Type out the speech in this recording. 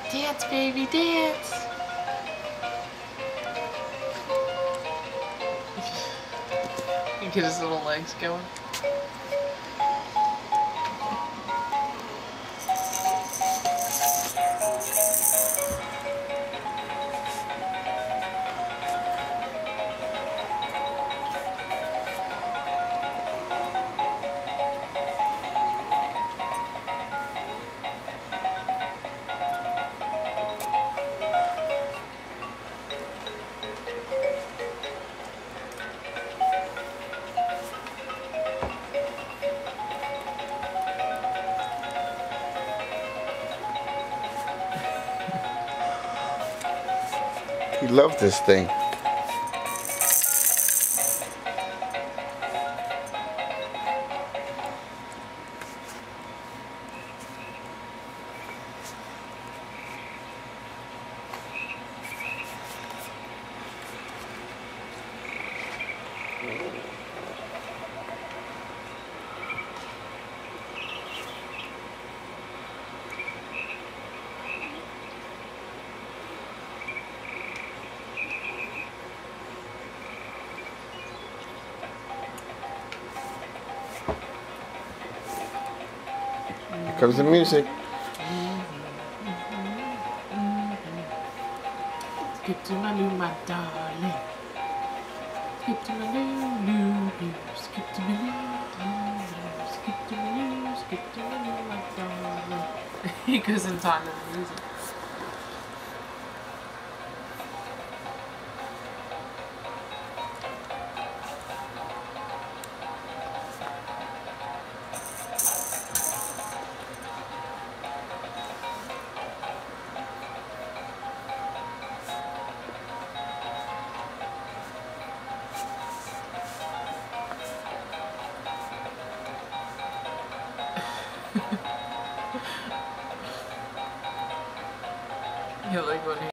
Dance, baby, dance. You get his little legs going. He loved this thing. Here comes the music. Skip to my loo, my darling. Skip to my loo. Skip to my loo. Skip to my loo. Skip to my loo, my darling. He goes in time with the music. You like when he